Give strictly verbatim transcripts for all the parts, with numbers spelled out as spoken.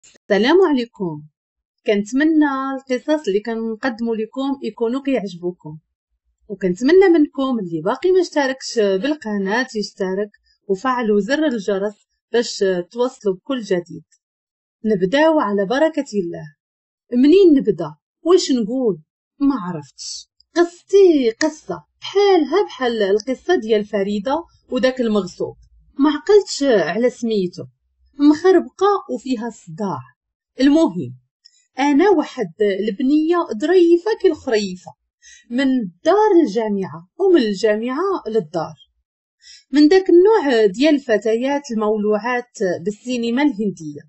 السلام عليكم. كنتمنى القصص اللي كنقدموا لكم يكونوا كيعجبوكم، وكنتمنى منكم اللي باقي ما اشتركش بالقناه يشترك وفعلوا زر الجرس باش توصلوا بكل جديد. نبداو على بركه الله. منين نبدا؟ واش نقول؟ ما عرفتش. قصتي قصه بحالها بحال القصه ديال فريده وداك المغصوب، ما عقلتش على سميتو، مخربقه وفيها صداع. المهم، انا واحد البنيه ظريفه كالخريفه، من الدار للجامعه ومن الجامعه للدار، من داك النوع ديال الفتيات المولوعات بالسينما الهنديه.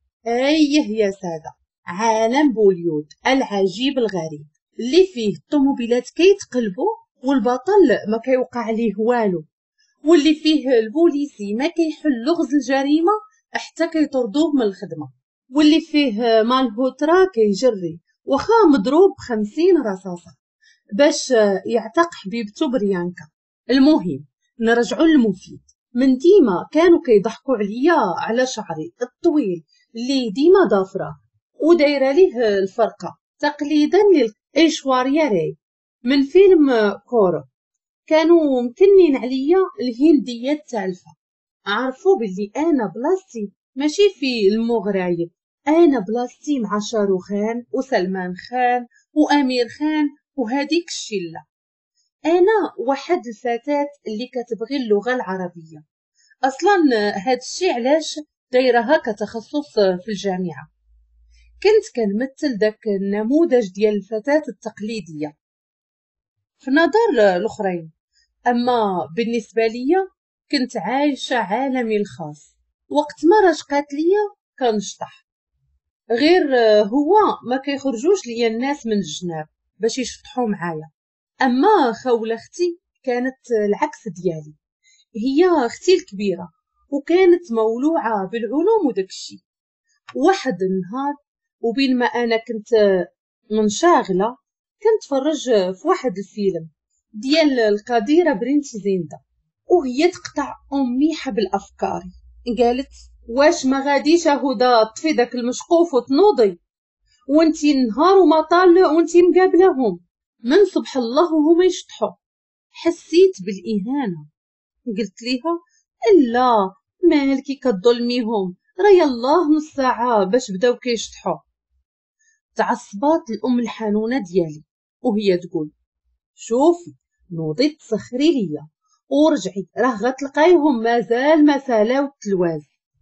ايه يا ساده، عالم بوليود العجيب الغريب اللي فيه الطوموبيلات كيتقلبوا والبطل ما كيوقع ليه والو، واللي فيه البوليسي ما كيحل لغز الجريمه حتى كيطردوه من الخدمه، واللي فيه مالهوترا كيجري وخا مضروب خمسين رصاصة باش يعتق حبيبته بريانكا. المهم، نرجعوا للمفيد. من ديما كانوا كيضحكوا عليا على شعري الطويل اللي ديما ضافره ودايره ليه الفرقه تقليدا للايشواريا راي من فيلم كورو. كانوا مكنين عليا الهنديه التالفه، عرفوا باللي انا بلاصتي ماشي في المغرايب، انا بلاصتي مع شاروخان وسلمان خان وامير خان وهذيك الشله. انا واحد الفتاه اللي كتبغي اللغه العربيه. اصلا هاد الشي علاش دايرها كتخصص في الجامعه. كنت كنمثل داك النموذج ديال الفتاه التقليديه في نظر الاخرين، اما بالنسبه ليا كنت عايشه عالمي الخاص. وقت ما رشقات ليا كنشطح، غير هو ما كيخرجوش ليا الناس من الجناب باش يشطحوا معايا. اما خوله اختي كانت العكس ديالي، هي اختي الكبيره وكانت مولوعه بالعلوم وداكشي. واحد النهار وبين ما انا كنت منشاغله كنتفرج في واحد الفيلم ديال القديره برنتي زينده، وهي تقطع امي حبل افكاري. قالت: واش ما غاديش هدى طفي داك المشقوف وتنوضي، وانتي النهار وما طال وانتي مقابلهم من صبح الله وهما يشطحوا. حسيت بالاهانه، قلت ليها: لا، مالكي كظلميهم، راه يلاه نص ساعه باش بداو كيشطحوا. تعصبات الام الحنونه ديالي وهي تقول: شوفي، نوضي تسخري ليا ورجعي، راه غتلقايهم مازال ما سالاو التلواز.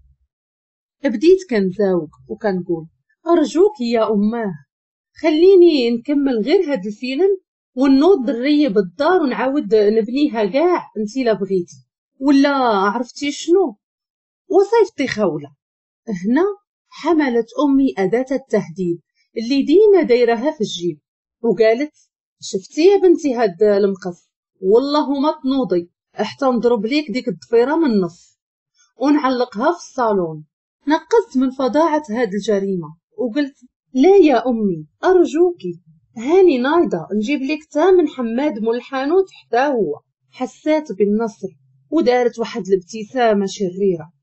بديت كنزاوق وكنقول: ارجوك يا اماه، خليني نكمل غير هاد الفيلم ونوض نريب الدار ونعاود نبنيها كاع انتي لا بغيتي، ولا عرفتي شنو؟ وصيفتي خوله. هنا حملت امي اداه التهديد اللي ديما دايرها في الجيب وقالت: شفتي يا بنتي هاد المقص، والله ما تنوضي حتى نضرب ليك ديك الضفيره من النص ونعلقها في الصالون. نقصت من فظاعه هاد الجريمه وقلت: لا يا امي، ارجوكي، هاني نايضه نجيب لك تا من حماد مول الحانوت حتى هو. حسات بالنصر ودارت واحد الابتسامه شريره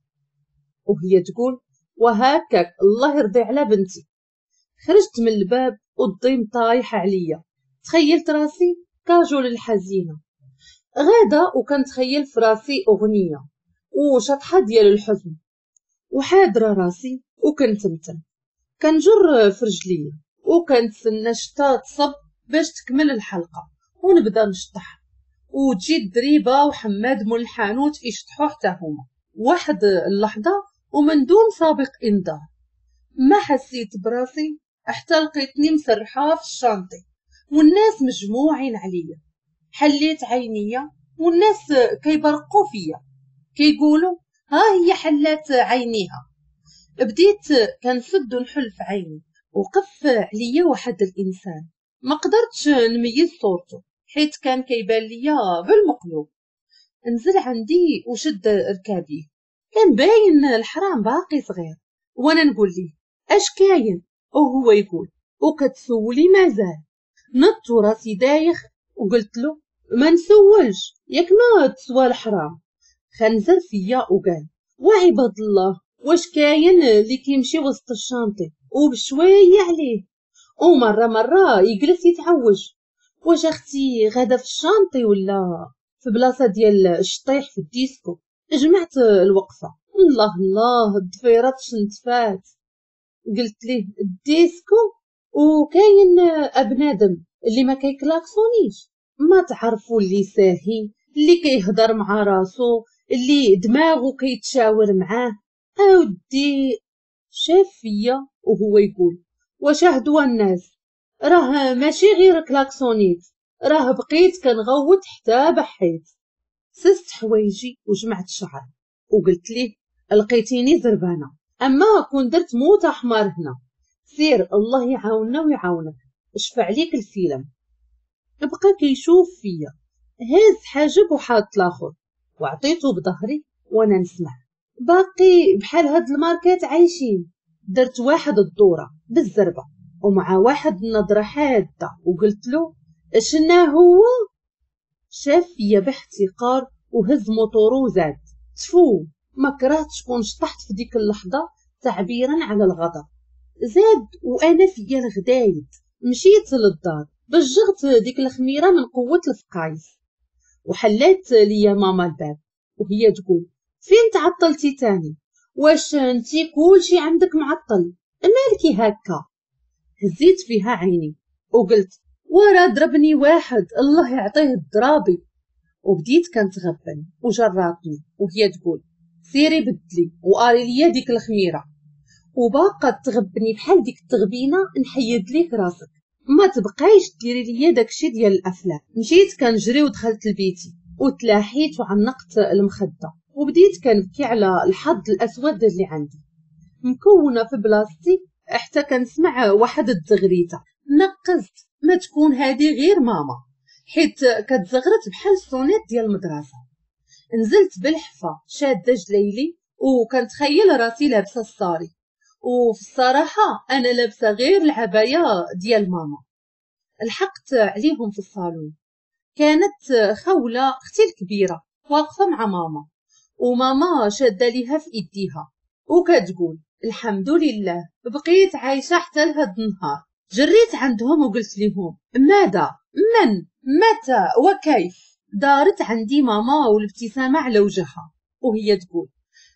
وهي تقول: وهكاك الله يرضي على بنتي. خرجت من الباب والضيم طايح عليا، تخيلت راسي كاجول الحزينه غاده، وكنتخيل في راسي اغنيه وشطحه ديال الحزن، وحاضره راسي وكنتمتم كنجر في رجليا وكنتسنى شتا تصب باش تكمل الحلقه ونبدا نشطح، وتجي الدريبه وحماد مول الحانوت يشطحوا حتى هما. واحد اللحظه ومن دون سابق انذار ما حسيت براسي حتى لقيتني مسرحه في الشانطي والناس مجموعين عليا. حليت عينيا والناس كيبرقوا فيا كيقولوا: ها هي حلات عينيها. بديت كنسد ونحل في عيني، وقف عليا واحد الانسان ما قدرتش نميز صورته حيت كان كيبان ليا بالمقلوب. نزل عندي وشد ركابيه، كان باين الحرام باقي صغير، وانا نقول ليه: اش كاين؟ وهو يقول: وكتسولي مازال. نط وراسي دايخ وقلت له: ما نسولش، ياك ما تسوى الحرام. خنزر فيا وقال: وعباد الله، واش كاين اللي كيمشي وسط الشانطي وبشويه عليه، ومره مره يجلس يتعوج. واش اختي غادا في الشانطي ولا في بلاصه ديال الشطيح في الديسكو؟ جمعت الوقفه. الله الله الضفيرات شنتفات. قلت ليه الديسكو وكاين ابنادم اللي ما كيكلاكسونيش، ما تعرفوا اللي ساهي، اللي كيهضر مع راسو، اللي دماغه كيتشاور معاه. اودي شاف فيا وهو يقول واش هدوا الناس، راه ماشي غير كلاكسونيت، راه بقيت كنغوت حتى بحيت. سست حوايجي وجمعت شعر وقلت ليه لقيتيني زربانه، اما كون درت موت احمر هنا. سير الله يعاوننا ويعاونك، اشفع ليك الفيلم. بقى كيشوف فيا، هاز حاجب وحاط لاخر، وعطيته بظهري وانا نسمع. باقي بحال هاد الماركات عايشين. درت واحد الدوره بالزربه ومع واحد النظره حاده وقلت له شنا هو. شاف فيا باحتقار وهز موطورو وزاد. تفو ما كرهتش كون شطحت في ديك اللحظه تعبيرا على الغضب. زاد وانا فيا الغدايد. مشيت للدار بجغت ديك الخميره من قوه الفقايس وحلات ليا ماما الباب وهي تقول فين تعطلتي تاني؟ واش انتي كلشي عندك معطل؟ مالكي هكا؟ هزيت فيها عيني وقلت ورا ضربني واحد الله يعطيه الضرابي. وبديت كنتغبن وجراتني وهي تقول سيري بدلي وقاري ليا ديك الخميره. وباقا تغبني بحال ديك التغبينه نحيد ليك راسك، ما تبقايش ديري ليا داكشي ديال الافلام. مشيت كنجري ودخلت لبيتي وتلاحيت وعنقت المخده وبديت كنبكي على الحظ الاسود اللي عندي. مكونه في بلاصتي حتى كنسمع واحد التزغريته. نقزت ما تكون هذه غير ماما، حيت كتزغرت بحال الصونيت ديال المدرسه. نزلت بالحفه شاده جليلي وكنتخيل راسي لابسه الصاري، وفي الصراحه انا لابسه غير العبايه ديال ماما. لحقت عليهم في الصالون، كانت خوله اختي الكبيره واقفه مع ماما، وماما شاده ليها في ايديها وكتقول الحمد لله بقيت عايشه حتى لهاد النهار. جريت عندهم وقلت لهم ماذا من متى وكيف؟ دارت عندي ماما والابتسامه على وجهها وهي تقول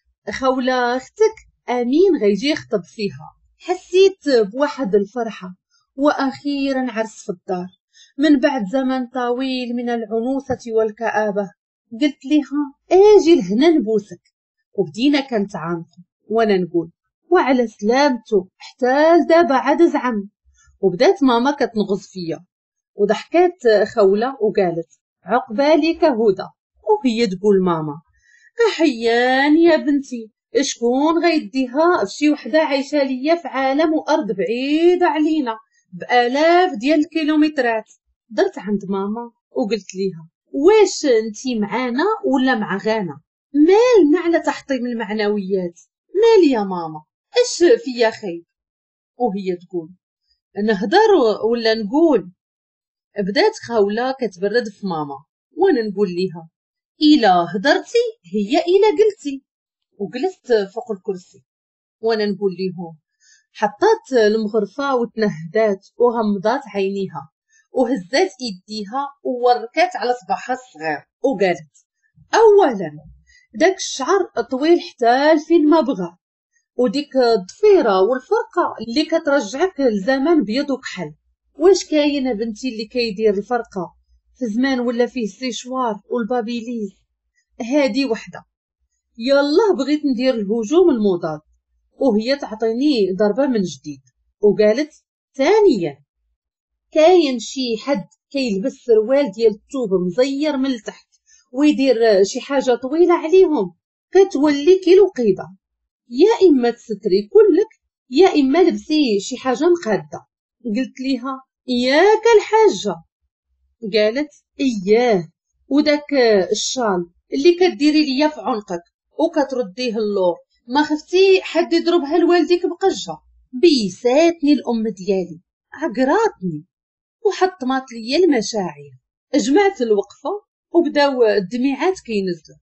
خوله اختك امين غيجي يخطب فيها. حسيت بواحد الفرحه واخيرا عرس في الدار من بعد زمن طويل من العنوسه والكآبه. قلت لها اجي لهنا نبوسك، وبدينا كنتعانقوا وانا نقول وعلى سلامته حتى دابا عاد زعم. وبدات ماما كتنغص فيا وضحكات خوله وقالت عقبالك هدى، وهي تقول ماما احيان يا بنتي شكون غيديها فشي وحده عايشه ليا في عالم وارض بعيده علينا بالاف ديال الكيلومترات. درت عند ماما وقلت ليها واش انتي معانا ولا مع غانا؟ مالنا على تحطيم المعنويات؟ مالي يا ماما اش فيا خير؟ وهي تقول نهضر ولا نقول؟ بدات خوله كتبرد في ماما وانا نقول ليها الا هضرتي هي الا قلتي. وجلست فوق الكرسي وانا نقول ليهم. حطات المغرفه وتنهدات وغمضات عينيها وهزات ايديها ووركات على صباحها الصغير وقالت اولا داك الشعر طويل حتى لفين ما بغى، وديك الضفيره والفرقه اللي كترجعك لزمان بيض وكحل. واش كاينه بنتي اللي كيدير الفرقه في زمان ولا فيه السيشوار والبابيليز؟ هادي وحده. يالله بغيت ندير الهجوم المضاد وهي تعطيني ضربه من جديد وقالت ثانيا كاين شي حد كيلبس سروال ديال الثوب مزير من التحت ويدير شي حاجه طويله عليهم كتولي كيلو قيده، يا اما تستري كلك يا اما لبسي شي حاجه مقاده. قلت ليها ياك الحاجه؟ قالت اياه، وداك الشال اللي كديري ليا في عنقك وكترديه اللور ما خفتي حد يضربها لوالديك بقجه؟ بيساتني الام ديالي عقراتني وحطمات ليا المشاعر. جمعت الوقفه وبداو الدميعات كينزلوا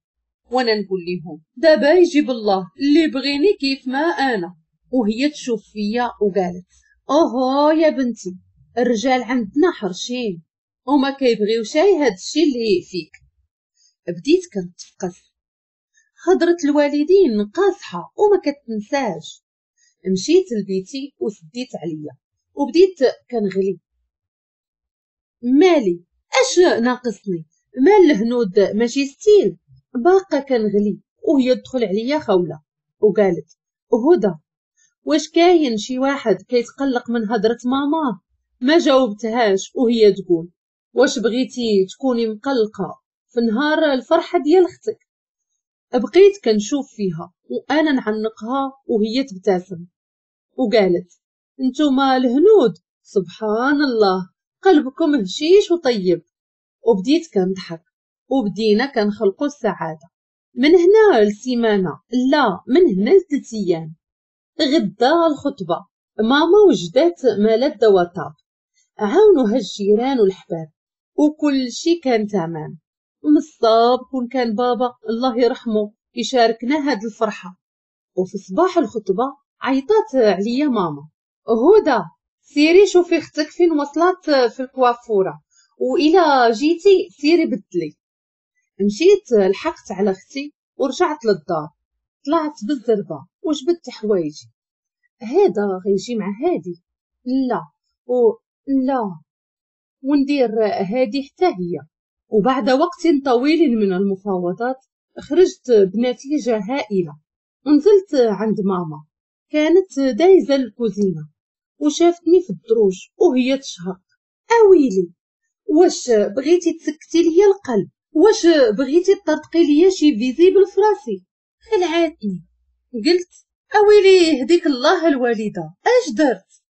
وانا نقول لهم دابا يجيب الله اللي بغيني كيف ما انا. وهي تشوف فيا وقالت اوهو يا بنتي، الرجال عندنا حرشين وما كيبغيوش هاد الشي اللي فيك. بديت كنتفقس، هضرة الوالدين قاصحة وما كتنساش. مشيت لبيتي وسديت عليا وبديت كنغلي. مالي اش ناقصني؟ مال الهنود ماشي ستيل؟ باقا كنغلي. وهي تدخل عليا خولة وقالت هدى، واش كاين شي واحد كيتقلق من هضرة ماما؟ ما جاوبتهاش وهي تقول واش بغيتي تكوني مقلقة في نهار الفرحة ديال اختك؟ بقيت كنشوف فيها وانا نعنقها وهي تبتسم وقالت انتوما الهنود سبحان الله قلبكم هشيش وطيب. وبديت كنضحك وبدينا كنخلقوا السعادة. من هنا لسيمانة، لا من هنا لثلاث ايام. غدا الخطبة، ماما وجدات مالات وطاب، عاونوا هالجيران والحباب وكل شي كان تمام. مصاب كون كان بابا الله يرحمه يشاركنا هاد الفرحة. وفي صباح الخطبة عيطات عليا ماما هدى سيري شوفي اختك فين وصلت في الكوافورة، وإلا جيتي سيري بدلي. مشيت لحقت على اختي ورجعت للدار. طلعت بالزربة وجبدت حوايجي. هذا غيجي مع هادي، لا و لا وندير هادي حتى هي. وبعد وقت طويل من المفاوضات خرجت بنتيجة هائلة. ونزلت عند ماما، كانت دايزة الكوزينة وشافتني في الدروج وهي تشهق اويلي، واش بغيتي تسكتي ليا القلب؟ واش بغيتي تطرطقي ليا شي فيزيبل فراسي؟ خلعاتني. قلت اويلي يهديك الله الوالدة اش درت؟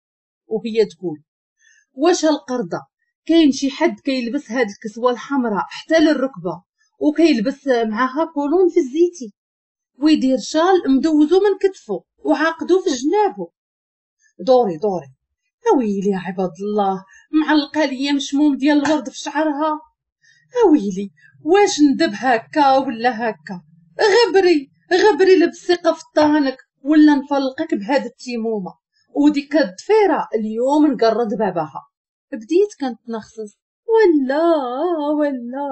وهي تقول واش القرضة كاين شي حد كيلبس هاد الكسوة الحمراء حتى للركبة وكيلبس معاها كولون في الزيتي ويدير شال مدوزو من كتفو وعاقدو في جنابو؟ دوري دوري اويلي يا عباد الله، معلقه ليا مشموم ديال الورد في شعرها. اويلي واش ندب هكا ولا هكا؟ غبري غبري لبسيقه في طانك ولا نفلقك بهاد التيمومه. وديك الضفيره اليوم نقرض بابها. بديت كنتنخصص ولا ولا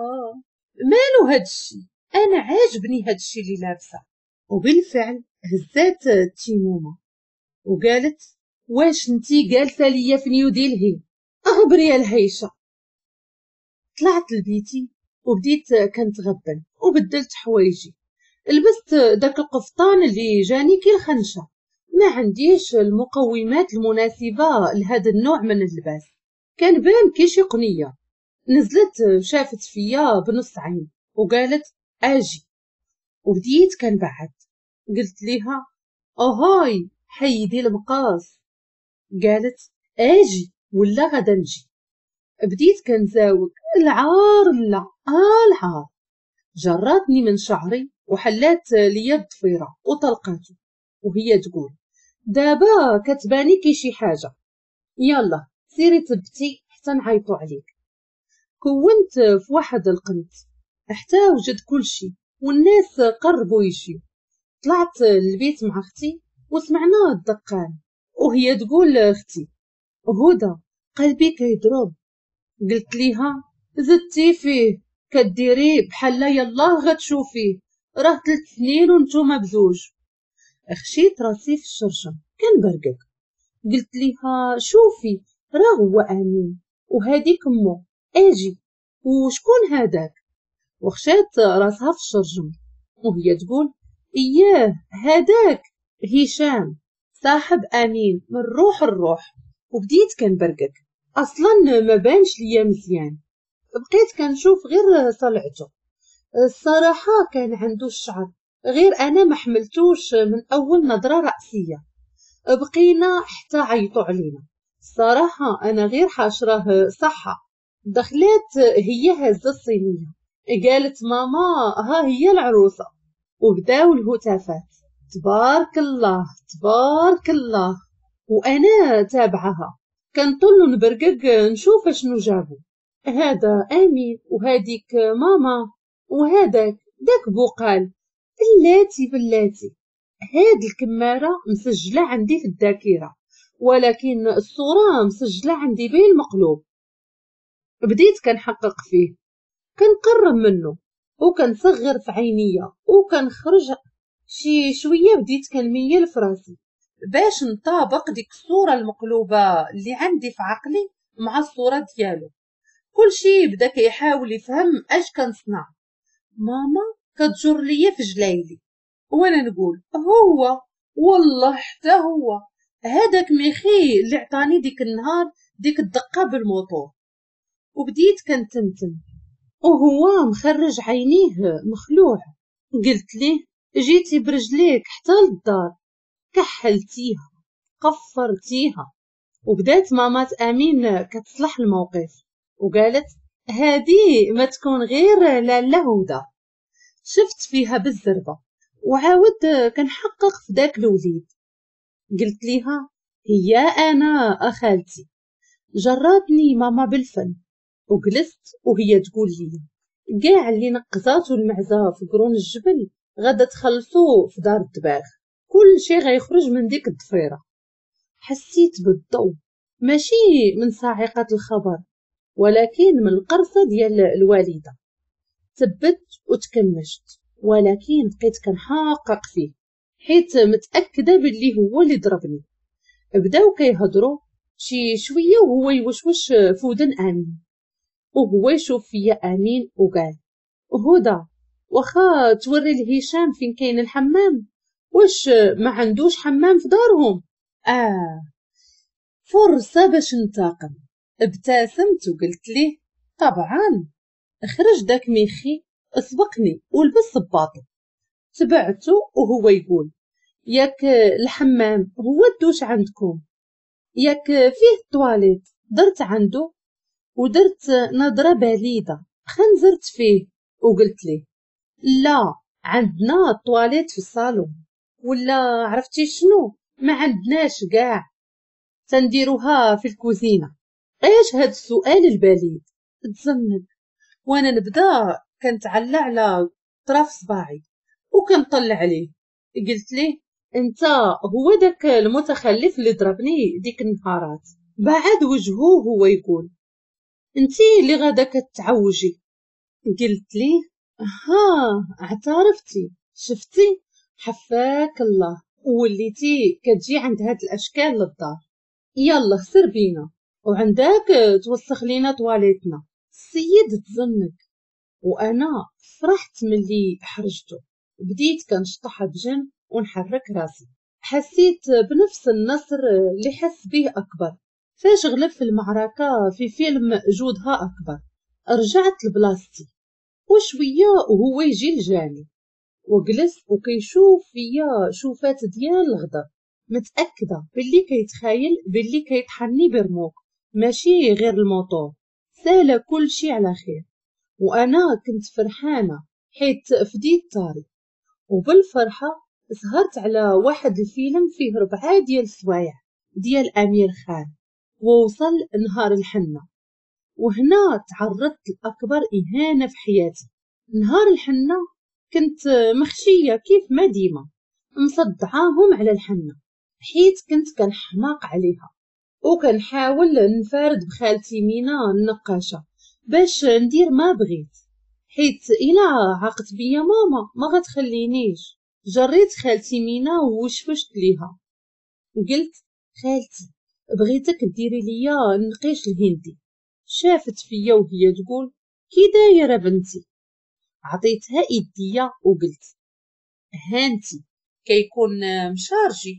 مالو هادشي، انا عاجبني هادشي اللي لابسه. وبالفعل هزات التيمومه وقالت واش نتي جالسه ليا في نيو ديلهي؟ اهبري يا الهيشه. طلعت لبيتي وبديت كنتغبن وبدلت حوايجي. لبست داك القفطان اللي جاني كي الخنشه، ما عنديش المقومات المناسبه لهذا النوع من اللباس، كان بان كي شي قنيه. نزلت شافت فيا بنص عين وقالت اجي. وبديت كنبعد. قلت ليها اهاي حيدي المقاس. قالت اجي ولا غدا نجي. بديت كنزاوق العار لا آه العار. جراتني من شعري وحلات ليا الضفيره وطلقاته وهي تقول دابا كتباني كي شي حاجه، يلا سيري تبتي حتى نعيطو عليك. كونت في واحد القنت حتى وجد كل شي والناس قربوا يجيو. طلعت للبيت مع اختي وسمعنا الدقان وهي تقول لاختي هدى قلبي كيضرب. قلت ليها زدتي فيه كديري بحال يلاه غتشوفيه، راه ثلاث سنين ونتوما بزوج. خشيت راسي في الشرشم كنبرقق. قلت ليها شوفي راه هو امين وهاديك امو اجي، وشكون هذاك؟ وخشات راسها في الشرجم وهي تقول اياه هذاك هشام صاحب امين من روح الروح. وبديت كنبرقق، اصلا ما بانش ليا مزيان، بقيت كنشوف غير صلعته. الصراحه كان عنده الشعر غير انا ما حملتوش من اول نظره راسيه. بقينا حتى عيطوا علينا. الصراحه انا غير حاشراه صحه. دخلت هي هزه الصينيه قالت ماما ها هي العروسه، وبداو الهتافات تبارك الله تبارك الله. وانا تابعها كنطل نبرقق نشوف شنو جابوا. هذا امين وهاديك ماما وهذاك داك بو قال بلاتي بلاتي هاد الكمارة مسجلة عندي في الذاكرة، ولكن الصورة مسجلة عندي بالمقلوب. بديت كنحقق فيه، كنقرب منه وكنصغر في عينيا وكنخرج شي شويه. بديت كنميل في راسي باش نطابق ديك الصوره المقلوبه اللي عندي في عقلي مع الصوره ديالو. كل شي بدا كيحاول يفهم اش كنصنع. ماما كتجر ليا في جلايلي وانا نقول هو والله حتى هو هذاك ميخي اللي عطاني ديك النهار ديك الدقه بالموطور. وبديت كنتمتم وهو مخرج عينيه مخلوع. قلت ليه جيتي برجليك حتى للدار، كحلتيها قفرتيها. وبدات مامات امين كتصلح الموقف وقالت هادي ما تكون غير لاله هدى. شفت فيها بالزربه وعاود كنحقق في داك الوليد. قلت ليها هي انا اخالتي. جراتني ماما بالفن وجلست وهي تقول لي كاع اللي نقزاتو المعزه في قرون الجبل غادا تخلصو في دار الدباغ، كل شي غيخرج من ديك الضفيره. حسيت بالضوء ماشي من صاعقه الخبر ولكن من القرصه ديال الوالده. ثبت وتكمشت ولكن بقيت كنحقق فيه حيت متاكده باللي هو اللي ضربني. بداو كيهضروا شي شويه وهو يوشوش في ودن امين وهو يشوف فيا امين وقال هدى واخا توري لهشام فين كاين الحمام، واش ما عندوش حمام في دارهم؟ اه فرصه باش ننتقم. ابتسمت وقلت ليه طبعا اخرج داك ميخي اسبقني ولبس صباطو. تبعته وهو يقول ياك الحمام هو الدوش عندكم، ياك فيه الطواليت درت عنده ودرت نظرة بليدة خنزرت فيه وقلت ليه لا عندنا الطواليت في الصالون، ولا عرفتي شنو ما عندناش كاع تنديروها في الكوزينة. ايش هاد السؤال البليد؟ تزنق وانا نبدا كنتعلى على طرف صباعي وكنطلع عليه. قلت ليه انت هو داك المتخلف اللي ضربني ديك النهارات؟ بعد وجهه هو يقول انتي اللي غادا كتعوجي. قلت ليه ها اعترفتي شفتي حفاك الله وليتي كتجي عند هاد الاشكال للدار. يلا خسر بينا وعندك توسخ لينا طواليتنا. السيد تزنق وانا فرحت ملي حرجته. بديت كنشطح بجنب ونحرك راسي. حسيت بنفس النصر اللي حس به اكبر فاش غلب في المعركة في فيلم جودها أكبر. رجعت لبلاصتي وشوية وهو يجي لجاني وجلس وكيشوف فيا شوفات ديال الغضب، متأكدة باللي كيتخايل باللي كيطحني برموك ماشي غير الموطور. سال كل شي على خير وأنا كنت فرحانة حيت فديت طاري. وبالفرحة سهرت على واحد الفيلم فيه ربعة ديال السوايع ديال أمير خان ووصل نهار الحنة. وهنا تعرضت لأكبر إهانة في حياتي. نهار الحنة كنت مخشية كيف ما ديما مصدعاهم على الحنة حيت كنت كنحماق عليها وكنحاول نفارد بخالتي مينا النقاشة باش ندير ما بغيت حيت إلا عاقت بيا ماما ما غتخلينيش. جريت خالتي مينا ووشفشت ليها قلت خالتي بغيتك ديري ليا النقيش الهندي. شافت فيا وهي تقول كي دايره بنتي. عطيتها ايديا وقلت هانتي كيكون مشارجي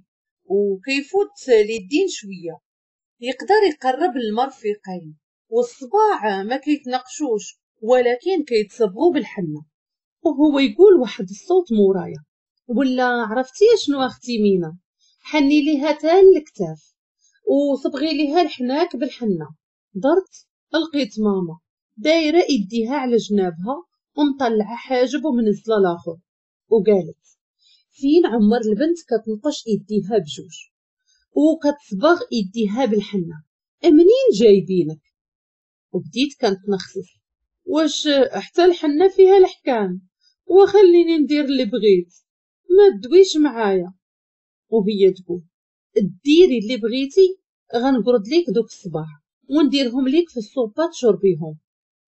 وكيفوت اليدين شويه يقدر يقرب للمرفقين والصباع ما كيتناقشوش ولكن كيتصبغوا بالحنه. وهو يقول واحد الصوت مورايا ولا عرفتي شنو اختي مينا حني ليها تا الكتاف وصبغي ليها الحناك بالحنه. درت لقيت ماما دايره يديها على جنابها ومطلعه حاجب ومنزله الاخر وقالت فين عمر البنت كتنقش يديها بجوج وكتصبغ يديها بالحنه منين جايبينك؟ وبديت كنتنخسف واش حتى الحنه فيها الحكام وخليني ندير اللي بغيت، ما تدويش معايا. وهي تقول ديري اللي بغيتي، غنقرد ليك دوك الصباح ونديرهم ليك في الصوبات شربيهم.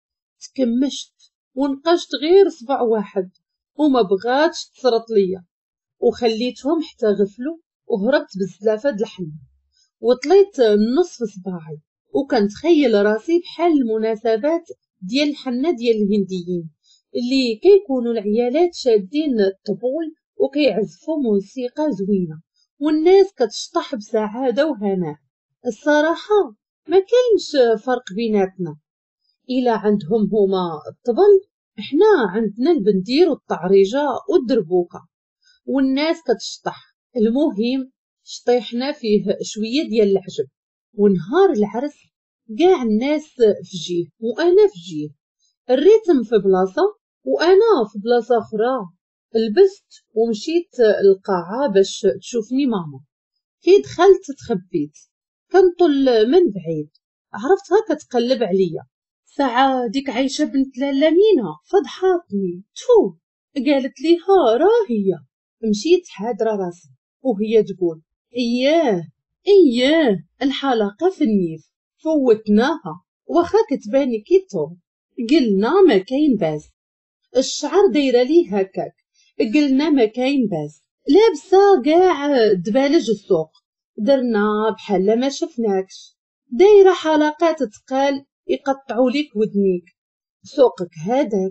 تكمشت ونقشت غير صباع واحد وما بغاتش تصرط ليا، وخليتهم حتى غفلوا وهربت بالزلافه د الحنه وطليت نصف صباعي، وكنتخيل راسي بحال المناسبات ديال الحنه ديال الهنديين اللي كيكونوا العيالات شادين الطبول وكيعزفوا موسيقى زوينه والناس كتشطح بسعاده وهناء. الصراحه ما كاينش فرق بيناتنا، إلا عندهم هما الطبل احنا عندنا البندير والطعريجه والدربوكه والناس كتشطح. المهم شطيحنا فيه شويه ديال العجب، ونهار العرس كاع الناس في جيه وانا في جيه، الريتم في بلاصه وانا في بلاصه اخرى. لبست ومشيت القاعه باش تشوفني ماما. كي دخلت تخبيت، كنطل من بعيد عرفتها كتقلب عليا. ساعة ديك عايشة بنت لالا مينا فضحاتني تو، قالت لي ها راه هي. مشيت حاضرة راسي وهي تقول اياه اياه الحلقة في النيف فوتناها، واخا كتباني كيتو قلنا ما كاين باس. الشعر دايره ليه هكاك قلنا ما كاين باس، لابسه كاع دبالج السوق درنا بحال ما شفناكش، دايره حلقات تقال يقطعوا ليك ودنيك سوقك هذاك.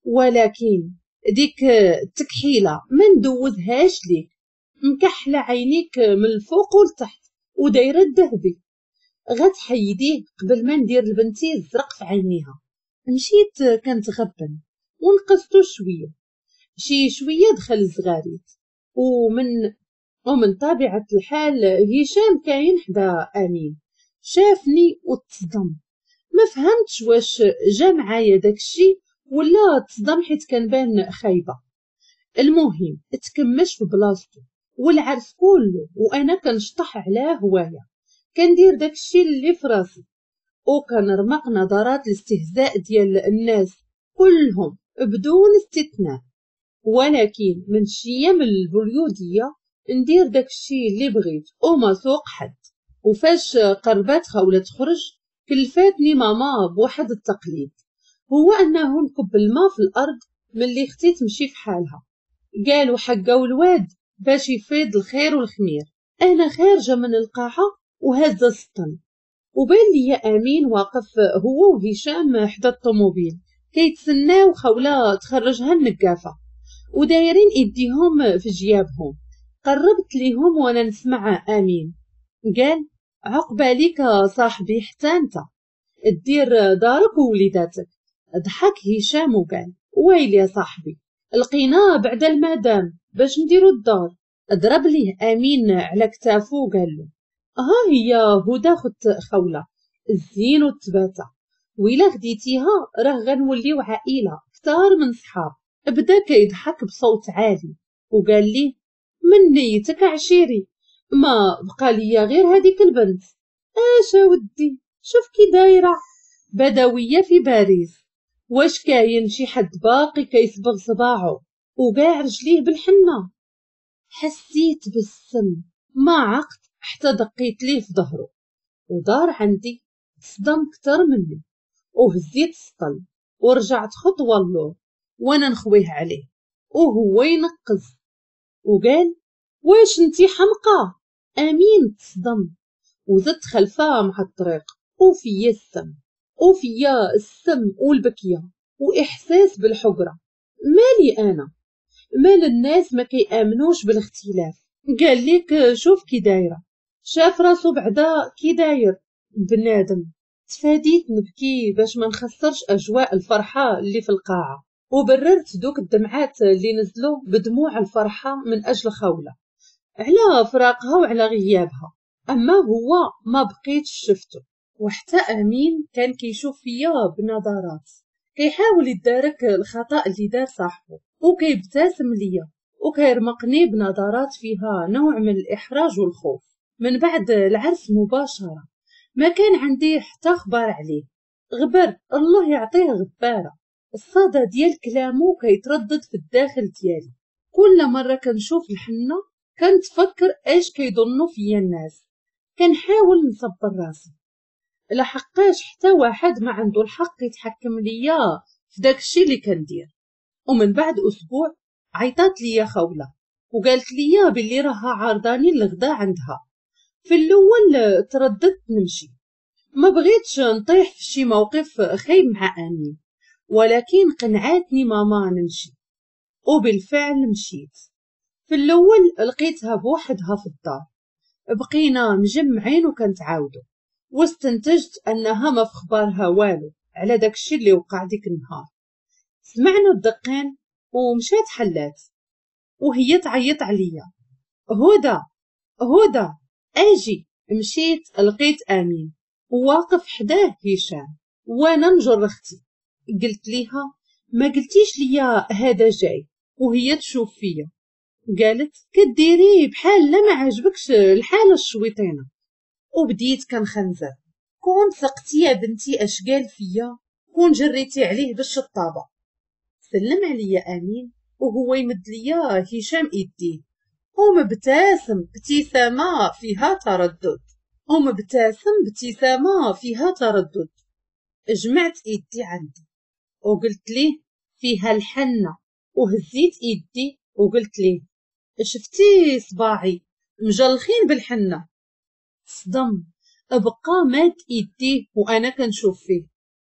ولكن ديك التكحيله ما ندوزهاش ليك، مكحله عينيك من الفوق والتحت ودايره الذهبي، غتحيديه قبل ما ندير لبنتي الزرق في عينيها. مشيت كانت غبن ونقصتو شويه شي شويه دخل الزغاريت، ومن ومن طبيعه الحال هشام كاين حدا امين شافني وتصدم. ما فهمتش واش جا معايا داكشي ولا تصدم حيت كنبان خايبه. المهم تكمش في بلاصتو والعرس كله وانا كنشطح على هوايه، كندير داكشي اللي في راسي وكنرمق نظرات الاستهزاء ديال الناس كلهم بدون استثناء. ولكن من شي من البليوديه ندير داكشي اللي بغيت وما سوق حد. وفاش قربات خولة تخرج كلفاتني ماما بواحد التقليد، هو انه نكب الماء في الارض ملي اختي تمشي في حالها. قالوا حقاو الواد باش يفيض الخير والخمير. انا خارجه من القاعه وهزه السطن، وبين لي امين واقف هو وهشام حدا الطوموبيل كيتسناو خولة تخرجها النقافه ودايرين ايديهم في جيابهم. قربت ليهم وانا نسمع امين قال عقباليك صاحبي حتى انت دير دارك ووليداتك. ضحك هشام وقال ويلي يا صاحبي لقينا بعد المدام باش نديرو الدار. ضرب ليه امين على كتافو وقال له ها هي هدى خت خولة الزين والتباتة، وإلا خديتيها راه غنوليو عائلة كتار من صحاب. بدا كيضحك بصوت عالي وقال لي من نيتك عشيري، ما بقى ليا غير هذيك البنت. اش ودي شوف كي دايره بدويه في باريس، واش كاين شي حد باقي كيصبغ صباعو وقاع رجليه بالحنه؟ حسيت بالسم ما عقت حتى دقيت ليه في ظهره ودار عندي صدم كتر مني، وهزيت السطل ورجعت خطوه اللور وانا نخويه عليه وهو ينقز وقال واش انتي حمقى؟ امين تصدم وزدت خلفها مع الطريق وفيا السم وفيا السم والبكيه واحساس بالحقره. مالي انا مال الناس ما كيامنوش بالاختلاف. قال لك شوف كي دايره، شاف راسو بعدا كي داير بنادم. تفاديت نبكي باش ما نخسرش اجواء الفرحه اللي في القاعه، وبررت دوك الدمعات اللي نزلوا بدموع الفرحه من اجل خولة على فراقها وعلى غيابها. اما هو ما بقيتش شفته، وحتى امين كان كيشوف فيا بنظرات كيحاول يدارك الخطا اللي دار صاحبه وكيبتسم ليا وكيرمقني بنظرات فيها نوع من الاحراج والخوف. من بعد العرس مباشره ما كان عندي حتى خبر عليه، غبر الله يعطيه غباره. الصدى ديال كلامو كيتردد في الداخل ديالي. كل مرة كنشوف الحنة كنتفكر اش كيظنوا فيا الناس. كنحاول نصبر راسي، لحقاش حتى واحد ما عنده الحق يتحكم ليا في داكشي اللي كندير. ومن بعد اسبوع عيطات ليا خولة وقالت ليا باللي راها عارضاني الغدا عندها. في الاول ترددت نمشي، ما بغيتش نطيح في شي موقف خايب مع امين، ولكن قنعاتني ماما نمشي. وبالفعل مشيت. في الاول لقيتها بوحدها في الدار، بقينا مجمعين وكنتعاودو، واستنتجت انها ما في خبارها والو على داكشي اللي وقع ديك النهار. سمعنا الدقين ومشات حلات وهي تعيط عليا: هدى هدى اجي. مشيت لقيت امين وواقف حداه هشام وانا نجر اختي. قلت ليها: ما قلتيش ليا هذا جاي؟ وهي تشوف فيا قالت: كديري بحال لا ما عجبكش الحاله الشويطينه. وبديت كنخنزر: كون ثقتي يا بنتي اش قال فيا، كون جريتي عليه بالشطابه. سلم عليا امين وهو يمد ليا هشام يديه، ومبتسم ابتسامه فيها تردد ومبتسم ابتسامه فيها تردد. جمعت يدي عندي وقلت ليه فيها الحنه، وهزيت يدي وقلت ليه: شفتي صباعي مجلخين بالحنه؟ صدم، بقى ماد يديه وانا كنشوف فيه.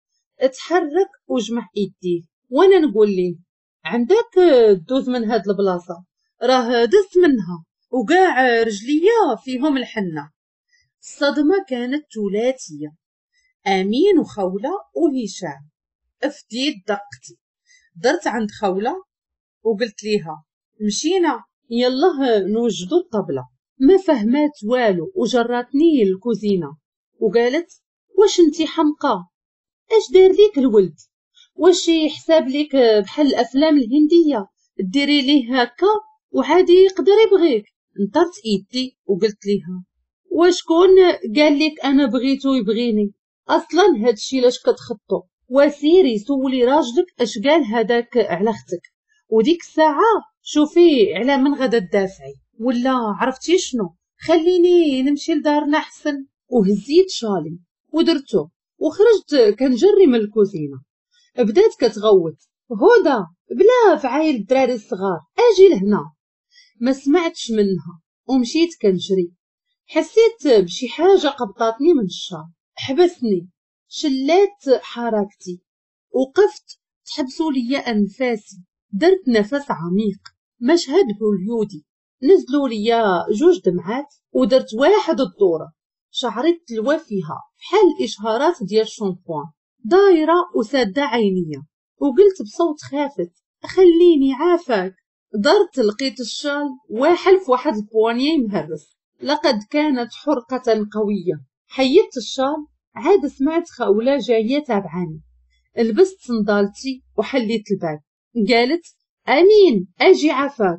اتحرك وجمع يديه وانا نقول ليه: عندك دوز من هاد البلاصه، راه دزت منها وقاع رجليا فيهم الحنه. الصدمه كانت ثلاثيه: امين وخوله وهشام. افديت دقتي، درت عند خوله وقلت ليها: مشينا يلا نوجدوا الطبله. ما فهمات والو وجراتني للكوزينه وقالت: واش انتي حمقى؟ اش دار ليك الولد؟ واش يحساب ليك بحال الافلام الهنديه ديري ليه هكا وعادي يقدر يبغيك؟ نطرت ايدي وقلت ليها: وشكون قال لك انا بغيتو يبغيني؟ اصلا هادشي لاش كتخطو؟ وسيري سولي راجلك اش قال هذاك على اختك، وديك الساعه شوفي على من غدا تدافعي. ولا عرفتي شنو، خليني نمشي لدارنا احسن. وهزيت شالي ودرتو وخرجت كنجري من الكوزينه. بدات كتغوت: هدى بلا فعايل الدراري الصغار اجي لهنا. ما سمعتش منها ومشيت كنجري. حسيت بشي حاجه قبطاتني من الشار، حبسني، شلات حركتي، وقفت. تحبسوا ليا انفاسي، درت نفس عميق. مشهد هوليودي. نزلوا ليا جوج دمعات ودرت واحد الدوره. شعري تلوى فيها بحال الاشهارات ديال الشامبوان دايره وساده عينيا. وقلت بصوت خافت: خليني عافاك. درت لقيت الشال واحل في واحد البوانيي مهرس. لقد كانت حرقة قوية. حيدت الشال، عاد سمعت خولة جاية تابعاني. لبست صندالتي وحليت الباب. قالت: امين اجي عافاك.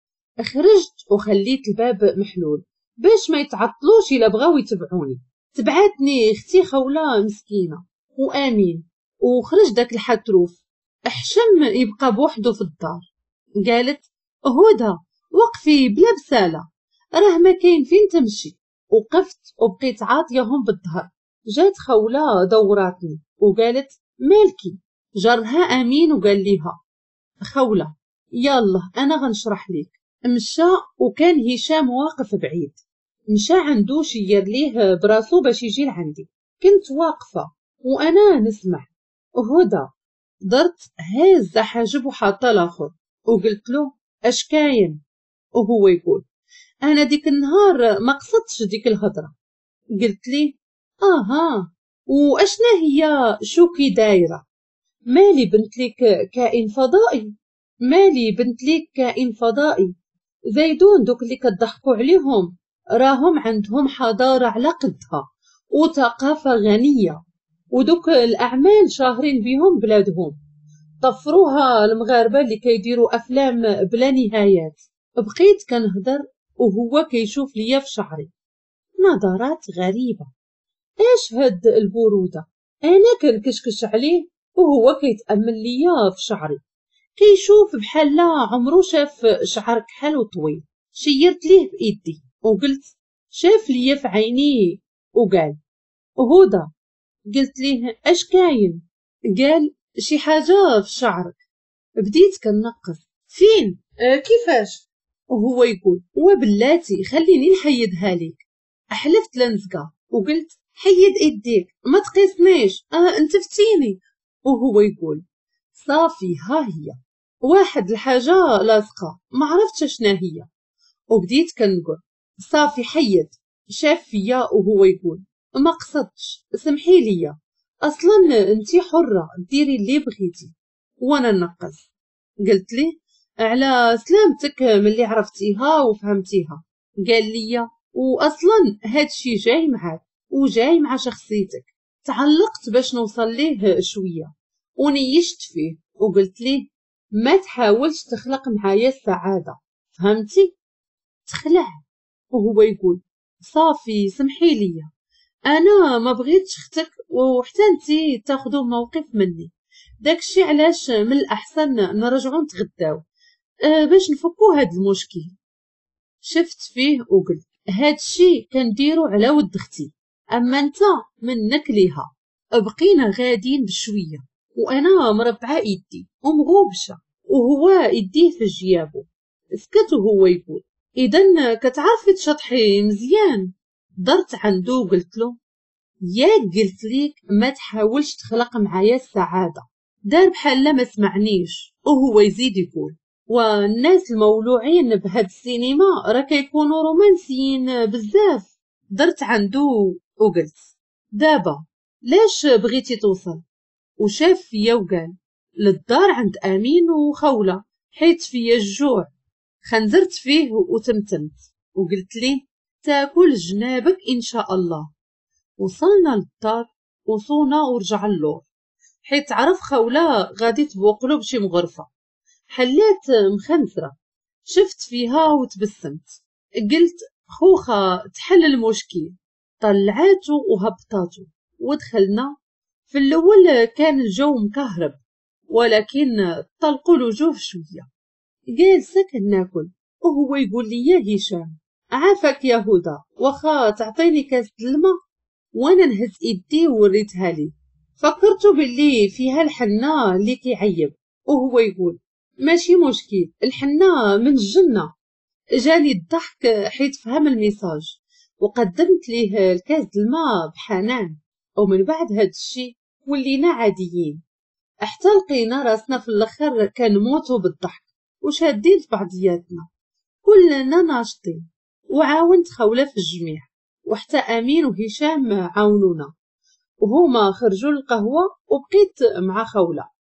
خرجت وخليت الباب محلول باش ما يتعطلوش الا بغاو يتبعوني. تبعتني اختي خولة مسكينة وامين، وخرج داك الحتروف. حشم يبقى بوحده في الدار. قالت: هدى وقفي بلا بسالة، راه ما كاين فين تمشي. وقفت وبقيت عاطيهم بالظهر. جات خولة دوراتني وقالت: مالكي؟ جرها امين وقال ليها: خولة يلا انا غنشرح ليك. مشى وكان هشام واقف بعيد. مشى عندو شير ليه براسو باش يجي لعندي. كنت واقفة وانا نسمع. هدى درت هاز حاجب وحاطه الاخر وقلت له: اش كاين؟ وهو يقول: انا ديك النهار ما قصدتش ديك الهضره. قلت لي: اها واشنا هي شوكي دايره؟ مالي بنت لك كائن فضائي، مالي بنت لك كائن فضائي. زيدون دوك اللي كتضحكوا عليهم راهم عندهم حضاره على قدها وثقافه غنيه، ودوك الاعمال شاهرين بهم بلادهم. طفروها المغاربه اللي كيديروا افلام بلا نهايات. بقيت كنهضر وهو كيشوف ليا في شعري نظرات غريبه. ايش هاد البروده؟ انا كنكشكش عليه وهو كيتأمل ليا في شعري، كيشوف بحال لا عمرو شاف شعر كحل وطويل. شيرت ليه بإيدي وقلت شاف ليا في عيني وقال هدى. قلت ليه اش كاين؟ قال شي حاجة في شعرك. بديت كنقص فين آه كيفاش؟ وهو يقول وبلاتي خليني نحيدها ليك. احلفت لنزقه وقلت حيد ايديك ما تقيسنيش، اه انت فتيني. وهو يقول صافي ها هي واحد الحاجه لاصقه ما عرفتش شنا هي. وبديت كنقول صافي حيد. شاف فيا وهو يقول ما قصدتش سمحي لي، اصلا انتي حره ديري اللي بغيتي. وانا نقص قلت ليه على سلامتك ملي عرفتيها وفهمتيها. قال لي واصلا هادشي جاي معاك وجاي مع شخصيتك. تعلقت باش نوصل ليه شويه ونيشت فيه وقلت ليه ما تحاولش تخلق معايا السعاده، فهمتي؟ تخلع. وهو يقول صافي سمحي لي، انا ما بغيتش اختك وحتى انتي تاخدو موقف مني. داكشي علاش من الاحسن نرجعو نتغداو أه باش نفكو هاد المشكل. شفت فيه وقلت هادشي كنديرو على ود اختي، اما انت منك ليها. بقينا غاديين بشويه وانا مربعه يدي ومغوبشه وهو يديه في جيابو. سكت وهو يقول اذا كتعرفي تشطحي مزيان. درت عنده وقلت له ياك قلت ليك ما تحاولش تخلق معايا السعاده. دار بحال ما سمعنيش وهو يزيد يقول والناس المولوعين بهاد السينما راه كيكونوا رومانسيين بزاف. درت عنده وقلت دابا لاش بغيتي توصل؟ وشاف فيا وقال للدار عند امين وخوله حيت فيا الجوع. خنزرت فيه وتمتمت وقلت ليه تاكل جنابك ان شاء الله. وصلنا للدار وصونا ورجع اللور حيت عرف خوله غادي تبوقلو بشي مغرفه. حليت مخنزرة شفت فيها وتبسمت قلت خوخة تحل المشكل. طلعاتو وهبطاتو ودخلنا. في الأول كان الجو مكهرب ولكن طلقوا الوجوه شوية. قال سكن ناكل وهو يقول لي يا هشام عافاك يا هدى وخا تعطيني كاس الماء. وانا نهز ايدي ووريتها لي فكرتو باللي فيها الحنة اللي كيعيب. وهو يقول ماشي مشكل الحنة من الجنة. جاني الضحك حيت فهم الميساج وقدمت ليه الكاس الماء بحنان. ومن بعد هاد الشي ولينا عاديين حتى لقينا راسنا في الاخر كنموتو بالضحك وشادين في بعضياتنا كلنا ناشطين. وعاونت خوله في الجميع وحتى امين وهشام عاونونا وهما خرجوا القهوه وبقيت مع خوله.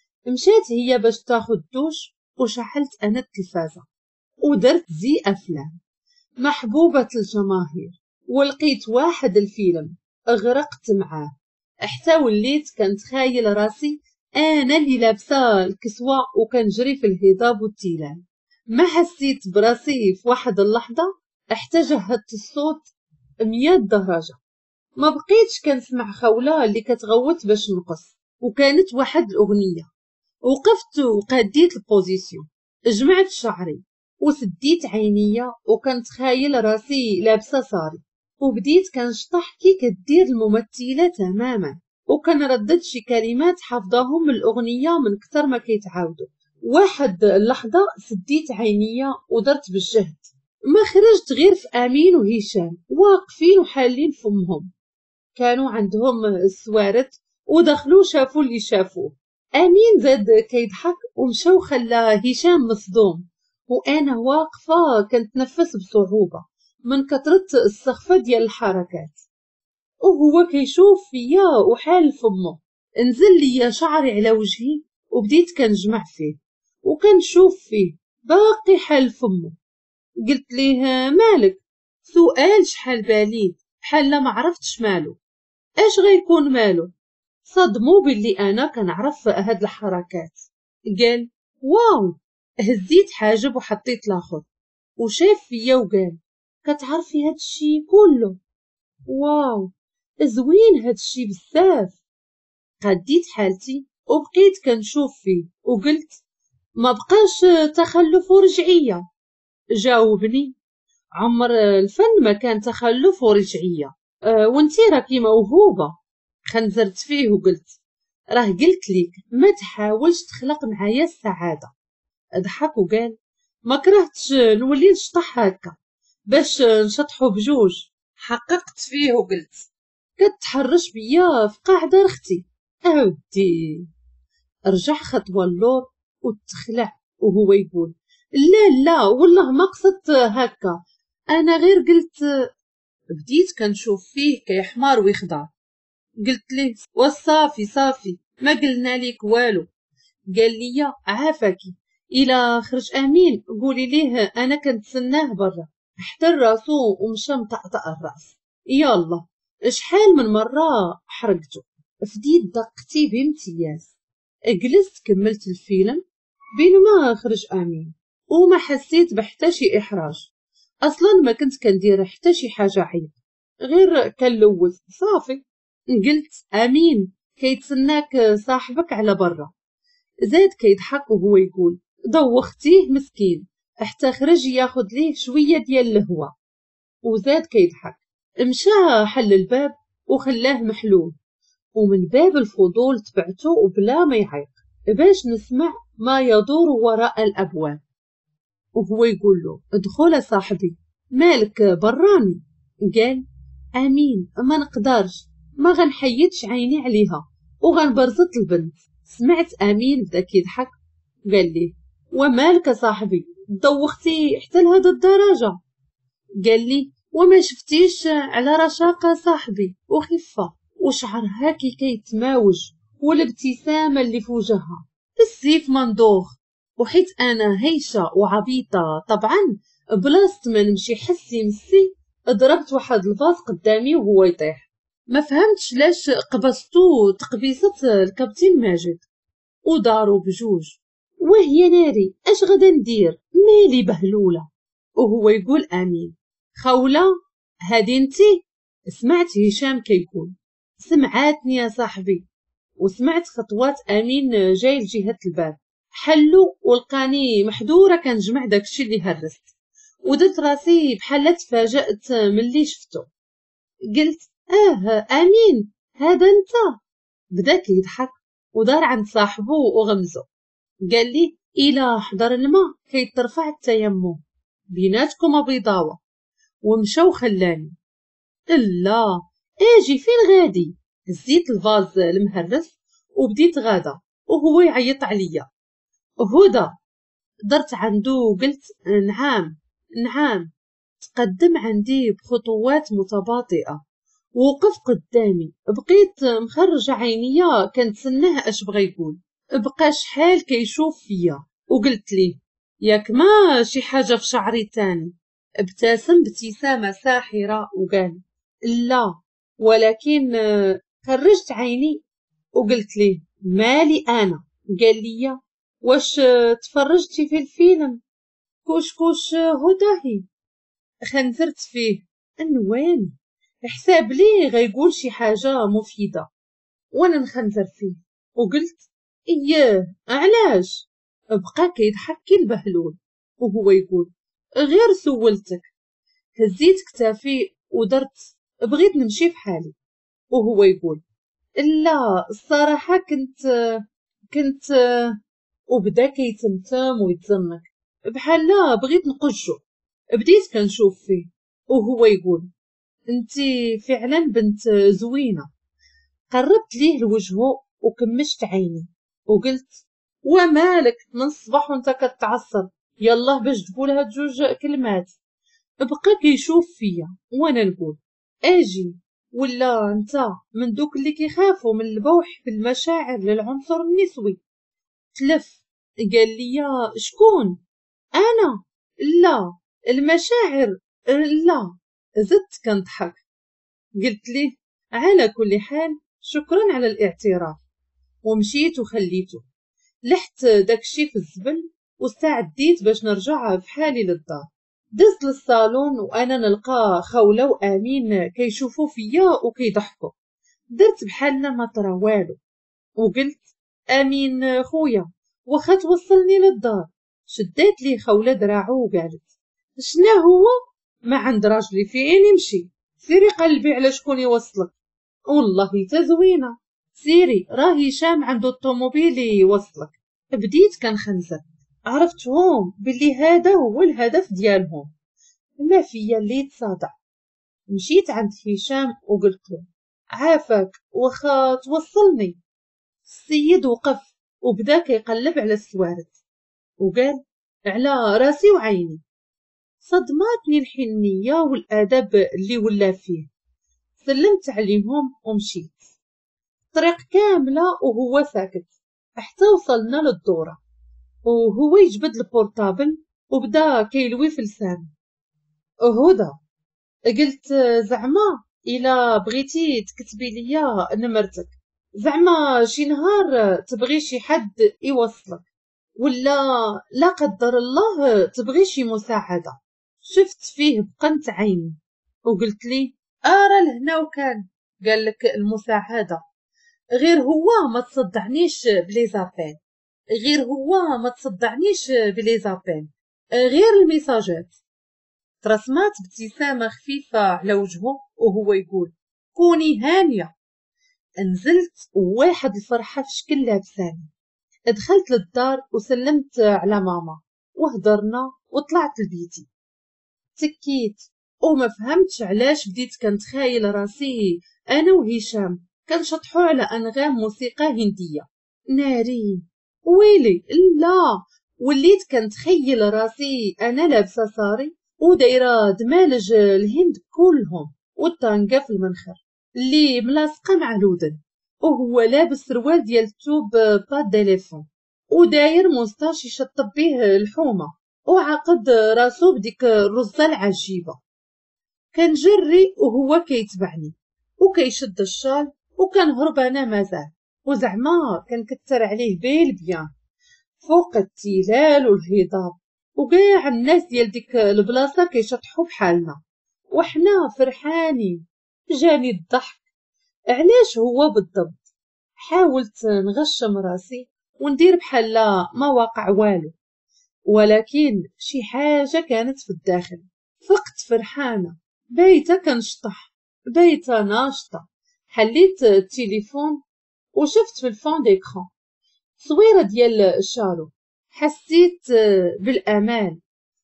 مشات هي باش تاخد دوش وشحلت انا التلفازه ودرت زي افلام محبوبه الجماهير ولقيت واحد الفيلم غرقت معاه حتى وليت كنتخايل راسي انا اللي لابسه الكسوه وكنجري في الهضاب والتيلان. ما حسيت براسي في واحد اللحظه حتى جهدت الصوت مية درجه. ما بقيتش كنسمع خوله اللي كتغوت باش نقص وكانت واحد الاغنيه. وقفت وقاديت البوزيسيون جمعت شعري وسديت عينيا وكنتخايل راسي لابسه صاري وبديت كنشطح كي كدير الممثله تماما وكنردد شي كلمات حافظاهم من الاغنيه من كثر ما كيتعاودوا. واحد اللحظه سديت عينيا ودرت بالجهد ما خرجت غير في امين وهشام واقفين وحالين فمهم. كانوا عندهم السوارت ودخلوا شافوا اللي شافوه. امين زاد كيضحك ومشى وخلى هشام مصدوم وانا واقفه كنتنفس بصعوبه من كثره السخفه ديال الحركات. وهو كيشوف فيا وحال فمه. نزل لي شعري على وجهي وبديت كنجمع فيه وكنشوف فيه باقي حال فمه. قلت ليه مالك؟ سؤال شحال باليد بحال ما عرفتش مالو. اش غيكون مالو؟ صدمو باللي انا كنعرف هاد الحركات. قال واو. هزيت حاجب وحطيت لاخر وشاف فيا وقال كتعرفي هاد الشي كله؟ واو زوين هاد الشي بزاف. قديت حالتي وبقيت كنشوف فيه وقلت ما بقاش تخلف ورجعية. جاوبني عمر الفن ما كان تخلف ورجعية، أه وانتي راكي موهوبة. خنزرت فيه وقلت راه قلت ليك ما تحاولش تخلق معايا السعادة. ضحك وقال ما كرهتش نولي نشطح هكا باش نشطحو بجوج. حققت فيه وقلت كتحرش بيا في قاع دار اختي. اودي رجع خطوة اللور وتخلع وهو يقول لا لا والله ما قصدت هكا، انا غير قلت. بديت كنشوف فيه كيحمار ويخضع. قلت ليه وصافي صافي ما قلنا ليك والو. قال لي عافاكي الى خرج امين قولي ليه انا كنتسناه برا. حتى راسو ومشى مطقطق الراس. يلا شحال من مره حرقته. فديت دقتي بامتياز. جلست كملت الفيلم بينما خرج امين وما حسيت بحتى شي احراج. اصلا ما كنت كندير حتى شي حاجه عيب، غير كنلوث صافي. قلت امين كيتسناك صاحبك على برا. زاد كيضحك وهو يقول دوختيه مسكين حتى خرج ياخد ليه شويه ديال الهوا. وزاد كيضحك مشى حل الباب وخلاه محلول، ومن باب الفضول تبعته وبلا ما يعيق باش نسمع ما يدور وراء الابواب. وهو يقول له ادخل صاحبي مالك براني. قال امين ما نقدرش ما غنحيدش عيني عليها وغنبرزط البنت. سمعت امين بدا كيضحك قال لي ومالك صاحبي دوختي حتى لهذا الدرجه. قال لي وما شفتيش على رشاقه صاحبي وخفه وشعر هاكي كيتماوج والابتسامه اللي في وجهها السيف مندوخ. وحيت انا هيشه وعبيطه طبعا بلاصت ما نمشي حسي مسي ضربت واحد الفاز قدامي وهو يطيح. ما فهمتش لاش قبضتو تقبيصه الكابتن ماجد ودارو بجوج. وهي ناري اش غدا ندير مالي بهلوله. وهو يقول امين خوله هادي انتي. سمعت هشام كيقول سمعاتني يا صاحبي. وسمعت خطوات امين جاي لجهه الباب. حلو ولقاني محدوره كنجمع داكشي اللي هرست ودرت راسي بحال تفاجأت ملي شفتو. قلت اه امين هذا انت. بدا كيضحك ودار عند صاحبه وغمزو. قال لي الى حضر الماء كيترفع التيمم بيناتكم بيضاوه. ومشى وخلاني. لا اجي فين غادي. هزيت الفاز المهرس وبديت غادا وهو يعيط عليا. هدى درت عنده وقلت نعم نعم. تقدم عندي بخطوات متباطئة ووقف قدامي. بقيت مخرجة عينيا كنتسناه اش بغا يقول. بقى شحال كيشوف فيا وقلت ليه ياك ما شي حاجة في شعري تاني. ابتسم ابتسامة ساحرة وقال لا ولكن خرجت عيني وقلت ليه مالي انا. قال لي واش تفرجتي في الفيلم كوش كوش هداهي. خنزرت فيه انوان حساب ليه غيقول شي حاجة مفيدة وانا نخنزر فيه. وقلت اياه علاش. بقى كيضحك كي البهلول وهو يقول غير سولتك. هزيت كتافي ودرت بغيت نمشي بحالي. وهو يقول لا الصراحة كنت كنت وبدا كيتمتم ويتزنق بحال لا بغيت نقجو. بديت كنشوف فيه وهو يقول انتي فعلا بنت زوينة. قربت ليه لوجهه وكمشت عيني وقلت ومالك من الصباح وانت كتعصب يلا باش تقولها جوج كلمات. بقى كيشوف فيا وانا نقول اجي ولا انت من دوك اللي كيخافوا من البوح في المشاعر للعنصر النسوي. تلف قال لي شكون انا. لا المشاعر لا. زدت كنضحك. قلت ليه على كل حال شكرا على الاعتراف. ومشيت وخليته لحت داكشي في الزبل واستعديت باش نرجع بحالي للدار. دزت للصالون وانا نلقى خوله وامين كيشوفوا فيا وكيضحكوا. درت بحالنا ما طرا والو وقلت امين خويا واخا توصلني للدار. شدات لي خوله دراعو وقالت شنا هو ما عند راجلي فين يمشي، سيري قلبي على شكون يوصلك. والله تا زوينه، سيري راه هشام عنده الطوموبيل يوصلك. بديت كنخنزر، عرفتهم باللي هذا هو الهدف ديالهم. ما فيا اللي تصادع. مشيت عند هشام وقلت له عافاك واخا توصلني. السيد وقف وبدا كيقلب على السوارد وقال على راسي وعيني. صدماتني الحنية والأدب اللي ولا فيه. سلمت عليهم ومشيت طريق كاملة وهو ساكت حتى وصلنا للدورة، وهو يجبد البورتابل وبدا كيلوي في لسانه. هدى قلت زعما إلا بغيتي تكتبي ليا نمرتك، زعما شي نهار تبغي شي حد يوصلك ولا لا قدر الله تبغي شي مساعدة. شفت فيه بقنت عيني وقلت لي ارى لهنا وكان قال لك المساعدة، غير هو ما تصدعنيش بلي زابيل، غير هو ما تصدعنيش بلي زابيل، غير الميساجات. ترسمات ابتسامة خفيفة على وجهه وهو يقول كوني هانية. نزلت وواحد الفرحة في شكل لابساني. دخلت للدار وسلمت على ماما وهدرنا وطلعت لبيتي. تكيت وما فهمتش علاش بديت كنتخايل راسي انا وهشام كنشطحو على انغام موسيقى هنديه نارين. ويلي لا، وليت كنتخيل راسي انا لابسه صاري ودايره دمالج الهند كلهم والطانقه في المنخر اللي ملاصقه مع الودن، وهو لابس سروال ديال التوب با ديليفون وداير موستاش يشطب به الحومه وعقد راسو بديك الرزه العجيبه. كان جري وهو كيتبعني وكيشد الشال وكان هربانه مازال، وزعما كنكثر عليه بالبيان فوق التلال والهضاب، وكاع الناس ديال ديك البلاصه كيشطحوا بحالنا وحنا فرحانين. جاني الضحك. علاش هو بالضبط؟ حاولت نغشم راسي وندير بحال ما واقع والو، ولكن شي حاجة كانت في الداخل. فقت فرحانة، بايته كنشطح، بايته ناشطة. حليت التليفون وشفت في الفون ديكرون تصويرة ديال الشالو. حسيت بالأمان.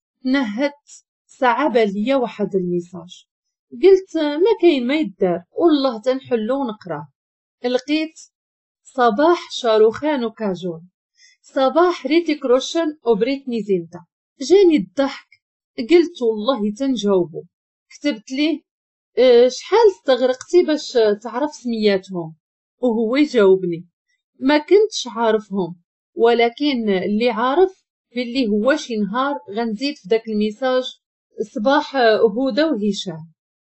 نهدت صعب ليا واحد الميساج، قلت ما كاين ما يدار والله تنحلو ونقراه. لقيت صباح شاروخان وكاجول، صباح ريتيك روشن وبريتني زينتا. جاني الضحك، قلت والله تنجاوبو. كتبت ليه اه شحال استغرقتي باش تعرف سمياتهم؟ وهو يجاوبني ما كنتش عارفهم، ولكن اللي عارف باللي هو شي نهار غنزيد في داك الميساج صباح هدى وهشام.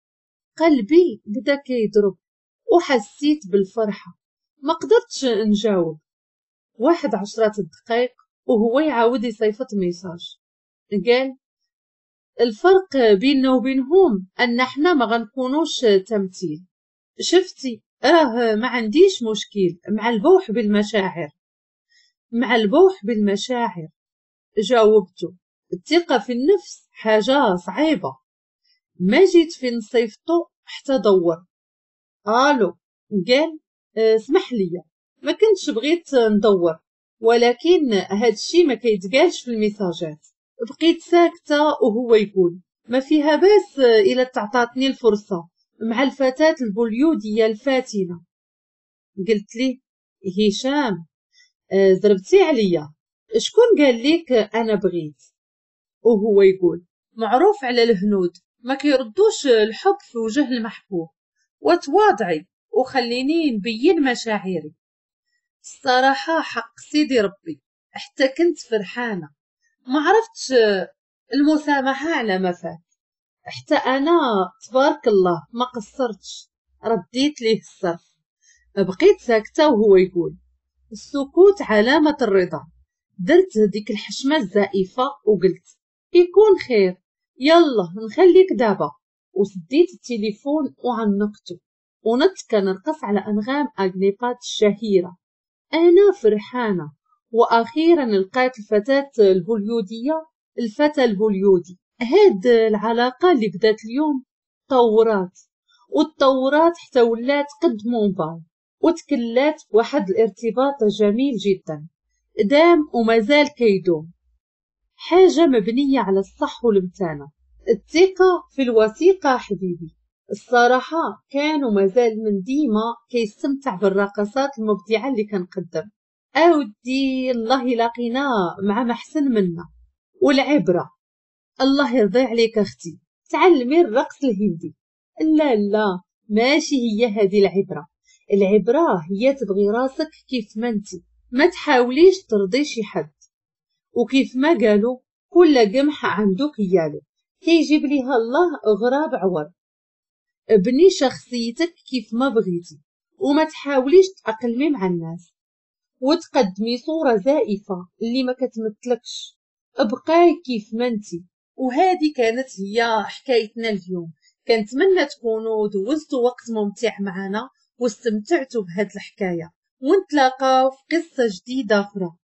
قلبي بدا كيضرب وحسيت بالفرحة، ما قدرتش نجاوب. واحد عشرات الدقائق وهو يعاود يصيفط ميساج. قال الفرق بيننا وبينهم ان احنا ما غنكونوش تمثيل. شفتي راه ما عنديش مشكل مع البوح بالمشاعر، مع البوح بالمشاعر. جاوبته الثقة في النفس حاجة صعيبة. ما جيت فين صيفطو حتى دور. الو. قال اسمح لي ما كنتش بغيت ندور، ولكن هادشي ما كيتقالش في الميساجات. بقيت ساكتة وهو يقول ما فيها باس إلا تعطاتني الفرصة مع الفتاة البوليودية الفاتنة. قلت لي هشام زربتي عليا، شكون قال لك أنا بغيت؟ وهو يقول معروف على الهنود ما كيردوش الحب في وجه المحبوب، وتواضعي وخليني نبين مشاعري. الصراحة حق سيدي ربي حتى كنت فرحانة، ما عرفتش المسامحة على ما فات. حتى أنا تبارك الله ما قصرتش، رديت ليه الصرف. بقيت ساكتة وهو يقول السكوت علامة الرضا. درت ديك الحشمة الزائفة وقلت يكون خير، يلا نخليك دابا. وسديت التليفون وعنقته ونط كنرقص على أنغام أغنيبات الشهيرة. أنا فرحانة، وأخيرا لقيت الفتاة الهوليودية، الفتى الهوليودي. هاد العلاقة اللي بدات اليوم طورات وتطورات حتى ولات قد موبايل، وتكلات بواحد الارتباط جميل جدا دام ومازال كيدوم، حاجة مبنية على الصح والمتانة. الثقة في الوثيقة حبيبي. الصراحة كان ومازال من ديما كيستمتع بالرقصات المبدعة اللي كنقدم. أودي الله يلاقينا مع محسن منا. والعبرة، الله يرضي عليك أختي، تعلمي الرقص الهندي. لا لا، ماشي هي هذه العبرة. العبرة هي تبغي راسك كيف ما انتي، ما تحاوليش ترضي شي حد. وكيف ما قالوا كل قمح عنده كيالو، كيجيب ليها الله غراب عوض. ابني شخصيتك كيف ما بغيتي، وما تحاوليش تأقلمي مع الناس وتقدمي صورة زائفة اللي ما كتمثلكش. ابقاي كيف ما انتي. وهذه كانت هي حكايتنا اليوم. كنتمنى تكونوا دوزتوا وقت ممتع معنا واستمتعتوا بهذه الحكاية، ونتلاقاو في قصة جديدة أخرى.